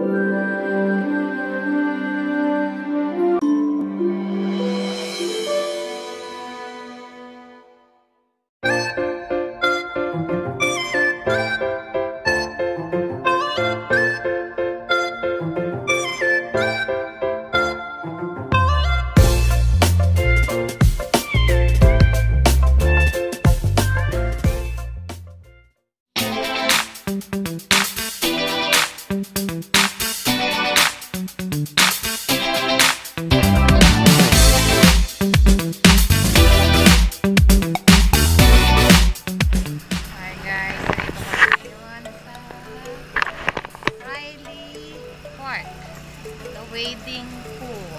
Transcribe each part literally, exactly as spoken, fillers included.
Wading pool.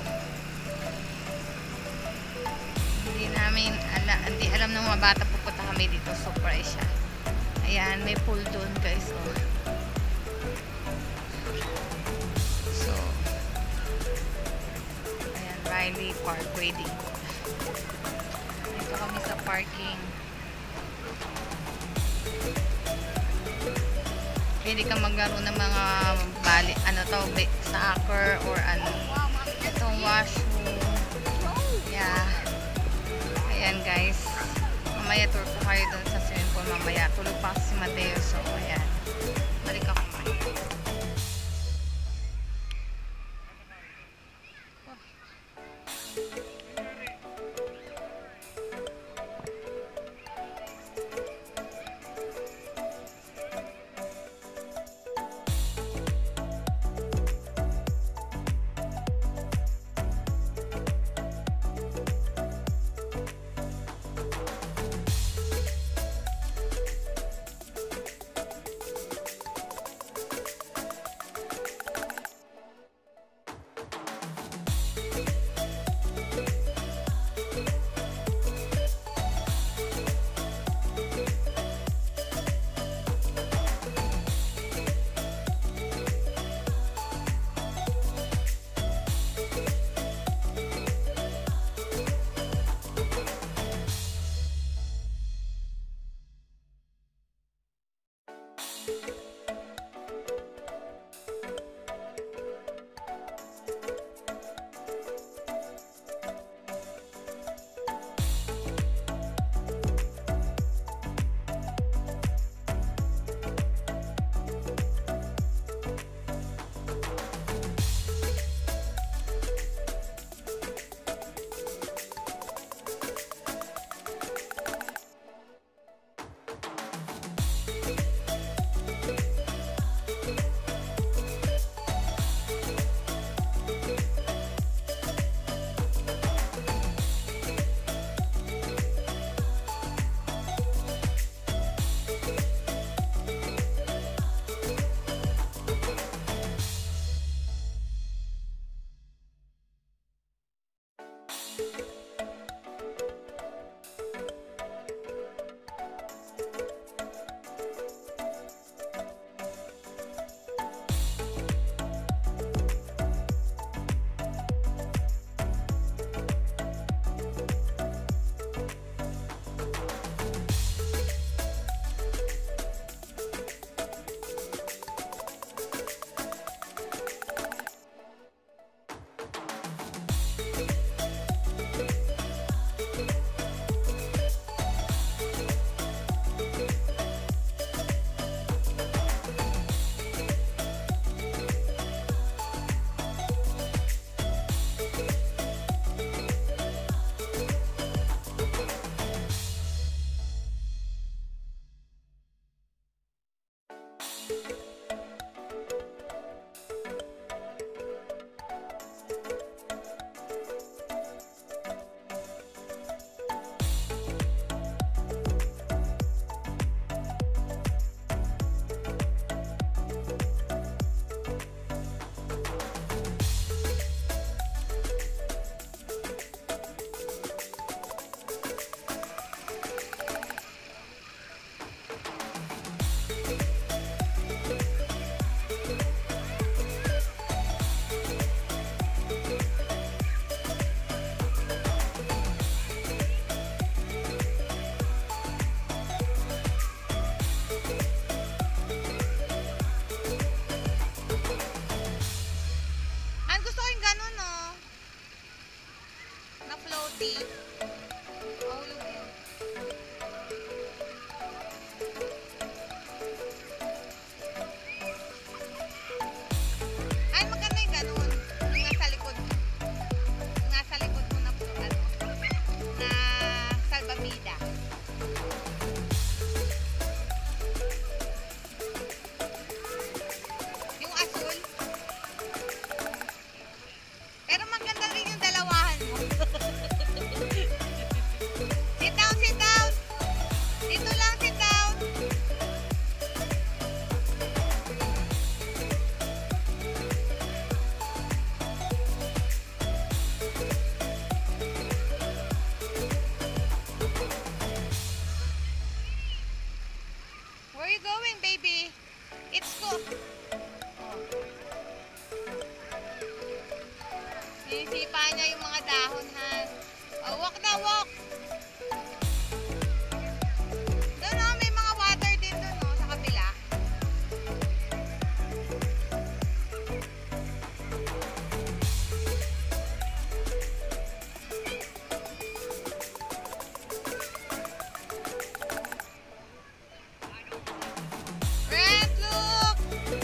Hindi namin ala, hindi alam ng mga bata pupunta kami dito. Surprise siya. Ayan, may pool doon guys. Oh. So, ayan, Riley Park Wading pool. Dito kami sa parking. Pwede kang maglaro ng mga bali, ano to, soccer or ano, itong washroom. Yeah. Ayan guys. Mamaya tour ko kayo dun sa swimming pool mamaya. Tulog pa si Mateo. So, ayan. Balik ako mamaya. dahon, Han. Oh, walk na, walk. Doon, oh, may mga water din doon, oh, sa kabila. Red, look!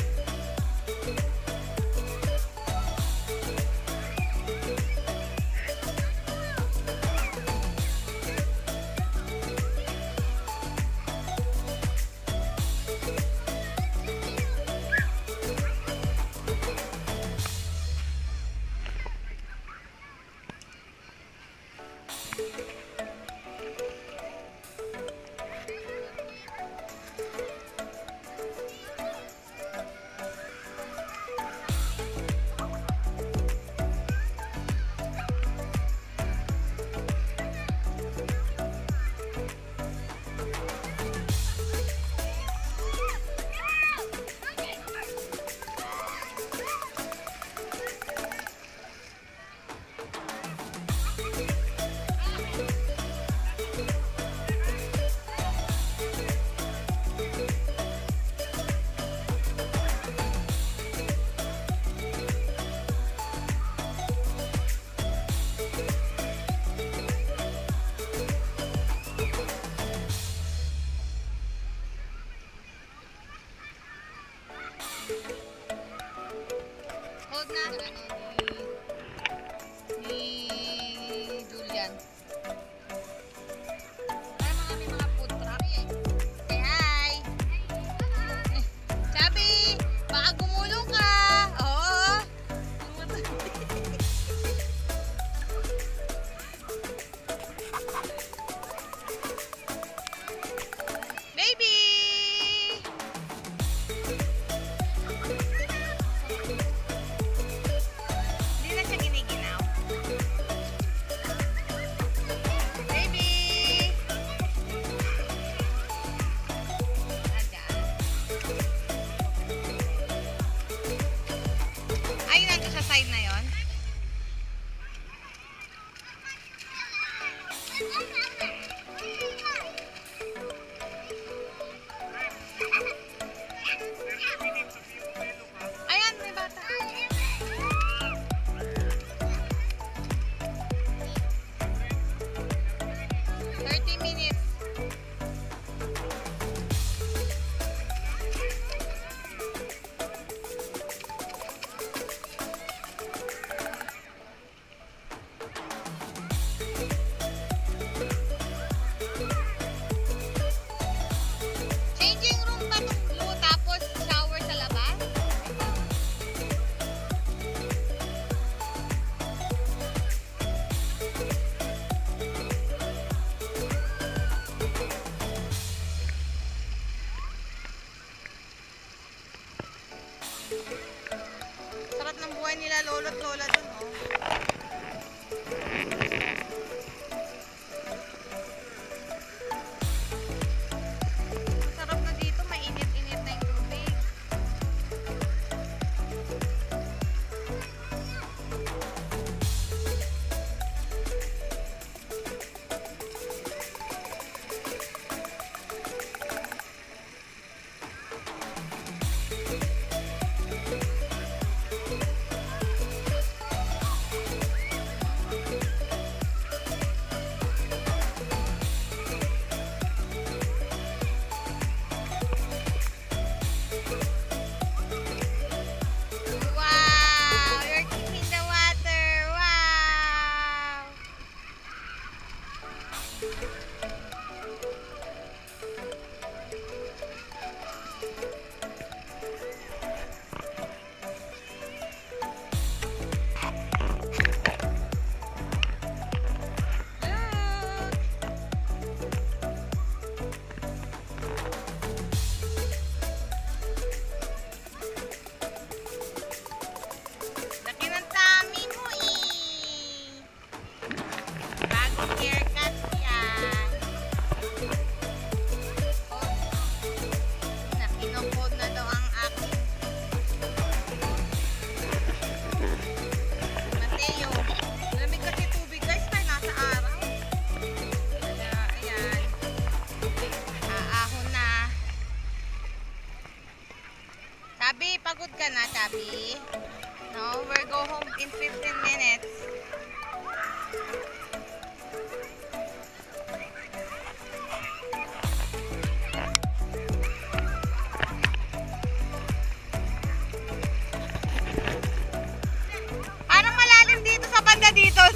Hold na. Ni, ni Julian. Ay, mga may mga food truck eh. Say hi. Eh, Sabi, baka gumulong ka. Oo. Baby! Hindi na siya giniginaw. Baby! Ada. Ay, nandun sa side na yon. Ayan, may bata. thirty minutes. Changing room ba itong blue tapos shower sa labas? Sarap ng buhay nila lolo't lola dun, oh. Sarap na dito, mainit-init na yung tubig. Tabi, pagod ka na, Tabi? No, we'll go home in fifteen minutes. Parang malalim dito sa banda dito,